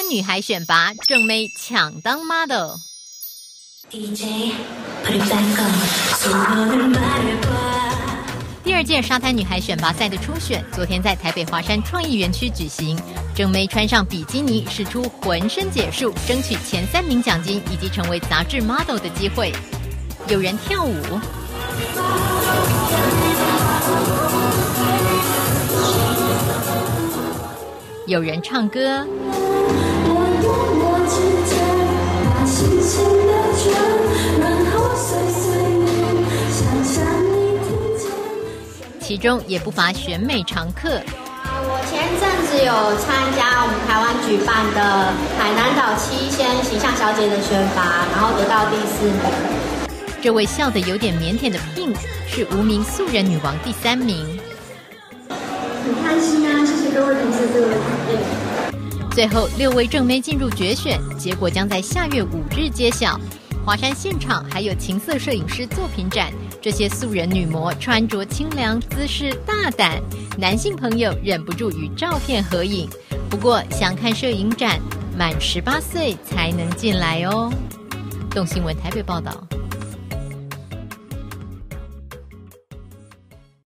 女孩选拔，正妹抢当 model。 第二届沙滩女孩选拔赛的初选，昨天在台北华山创意园区举行。正妹穿上比基尼，使出浑身解数，争取前3名奖金以及成为杂志 model 的机会。有人跳舞，有人唱歌，其中也不乏选美常客。 我前阵子有参加我们台湾举办的海南岛7仙形象小姐的选拔，然后得到第4名。 这位笑得有点腼腆的 Pink 是无名素人女王第3名。 很开心啊，谢谢各位同事对我的肯定。 最后6位正妹进入决选，结果将在下月5日揭晓。华山现场还有情色摄影师作品展，这些素人女模穿着清凉，姿势大胆，男性朋友忍不住与照片合影。不过想看摄影展，满18岁才能进来哦。动新闻台北报道。